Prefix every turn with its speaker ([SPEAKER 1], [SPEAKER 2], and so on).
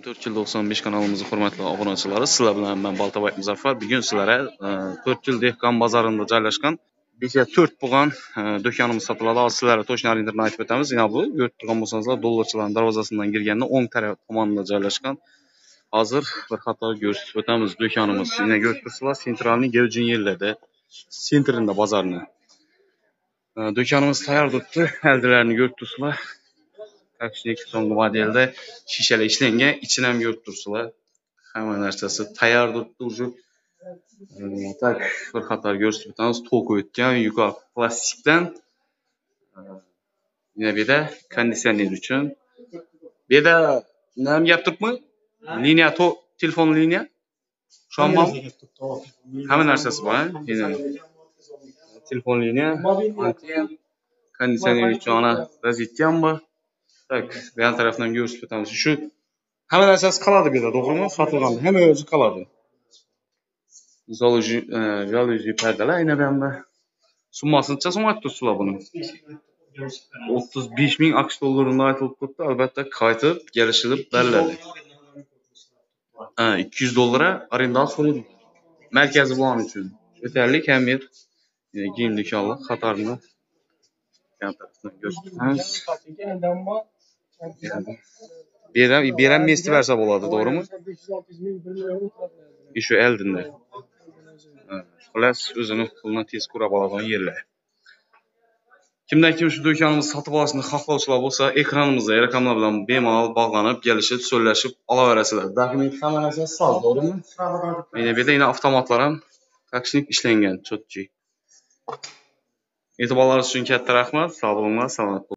[SPEAKER 1] 495 kanalımızın hurmatli obunachilari, sizlar bilan men Baltabay Muzaffar. Bugun sizlarga 4 yil dehqon bozorida joylashgan 4 bo'lgan do'konimiz sotiladi. Sizlarga to'shni adresini aytib o'tamiz. Yana bu ko'rib turgan bo'lsangizlar, dollarchilarning darvozasidan kirganda o'ng taraf tomonida joylashgan. Hozir bir qator ko'rsatib o'tamiz do'konimiz. Yana ko'rib turibsizlar, sentralniy gavjin yerlarda, sentrida bozorni. Do'konimiz tayyor turibdi. Eldilarni ko'rib turibsizlar. Takshlik so'nggi modelda shishalar ishlangan, ichini ham ko'rib turibsizlar. Hamma narsasi tayyor turibdi. Tak bir qator ko'rsatib o'tamiz. To'q o'tgan, yuqori plastikdan. Yana bu yerda konditsioner uchun. Bu yerda nima gap turibmi? Liniya, telefon liniya. Shomam. Hamma narsasi bor, yana telefon liniya, konditsioner uchun ana rozetka ham bor. Tak, bu yan tarafdan ko'rsatib o'tamiz. Shu hamma narsasi qoladi bu yerda, to'g'rimi? Sotilganda hamma o'zi qoladi. Jaluzi pardalar yana bu yerda. Summasini so'm aytibsizlar buni. 35.000 AQSh dollarini aytilib turibdi. Albatta qaytib kelishilib beriladi. 200 dollara arendal so'raydi. Markazi bo'lgani uchun. Yetarlik ham yer. Giyim do'konlar qatorni yan tarafdan ko'rsatamiz. Beram mesti versa bo'ladi, to'g'rimi? Shu eldinda. Xullas, o'zini pulni tez ko'rib oladigan yerlar. Kimdan kim shu do'konimizni sotib olishni xohlovchilar bo'lsa, ekranimizda raqamlar bilan bemalol bog'lanib, kelishib, so'zlashib olaverasizlar. Dokument hamma narsasi soz, to'g'rimi? Mana bu yerda avtomatlar ham takshlik ishlangan, cho'tchi. E'tiborlaringiz uchun katta rahmat. Sog' bo'linglar, salomat bo'ling.